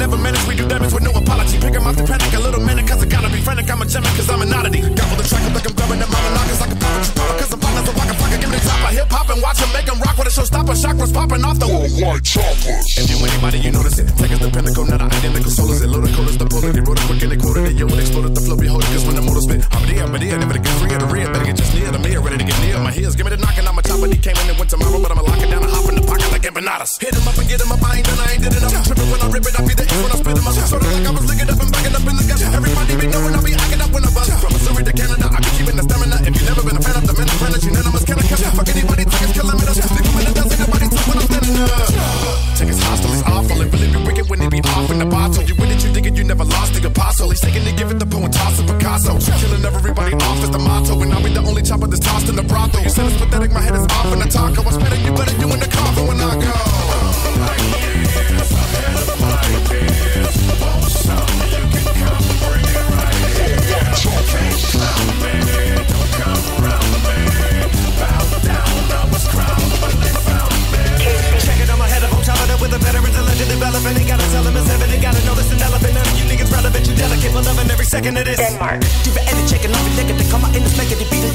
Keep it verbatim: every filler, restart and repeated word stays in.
never manage, we do damage with no apology. Pick 'em off the panic, a little minute, cause I gotta be frantic. I'm a gem, cause I'm an oddity. Gobble the track, I'm like I'm grabbing the monologues like a puppet. Cause I'm partners, I'm like a fucking give me the top. I hip hop and watch 'em make 'em rock with a showstopper. Chakras popping off the worldwide choppers. If you anybody, you notice it. Take us the pinnacle, not an identical souls. It loaded, cold as the bullet. They wrote it quick and they quoted it. Yo, it exploded, the flow be holding. Cause when the motor spit, I'm the I'm the never to get free of the rear. Better get just near the mirror, ready to get near my heels. Give me the knocking on my top, but he came in and went tomorrow. But I'ma lock it down and hop in the pocket like empanadas. Hit him up and get him up, I ain't done, I ain't did enough. Tripping when I rip it, I be the ace when I spit him up. Sort of like I was licking up and backing up in the guts. Everybody be knowing I be acting up when I buzz. From Missouri to Canada, I be keeping the stamina. If you never been a fan of the mental planet, unanimous can I catch fuck anybody, take his kilometers. Stick him in the dust, anybody talk when I'm standing up. Take his hostile, he's awful, and really be wicked when he be off in the bottle. You win it, you dig it, you never lost the apostle. He's taking to give it the poem, tossing Picasso. Killing everybody off is the motto, and I'll be the only chopper that's tossed in the brothel. You said it's pathetic, my head is off in the taco. I spit it, you better you in the coffin when I go. With a veteran, a legend developing, ain't gotta tell him it's heaven, ain't gotta know this an elephant. None of you niggas relevant, you delicate, but loving every second of this. Denmark. Du vil alle tjekke, når vi lægger det, kommer ind og smækker det, beatet